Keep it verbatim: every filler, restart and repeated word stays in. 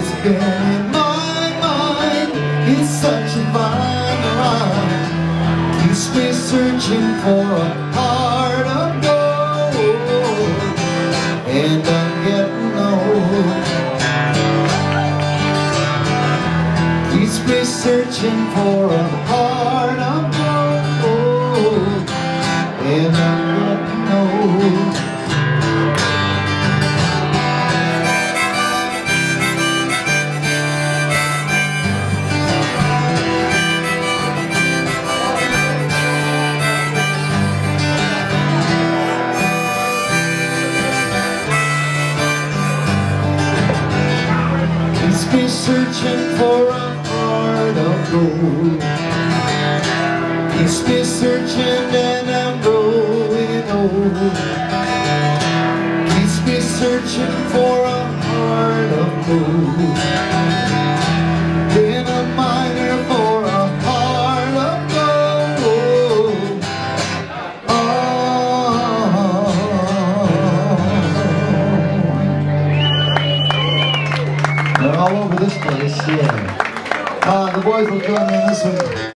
It's been in my mind, it's such a fine rhyme. Keeps me searching for a heart of gold, and I'm getting old. Keeps me searching for a heart of gold, and I'm getting old. Be searching for a heart of gold. Keeps me searching and I'm growing old. Keeps me searching for a heart of gold. Been a miner for a heart of gold. Oh. They're all over this place, yeah. Uh, the boys will join me in this one.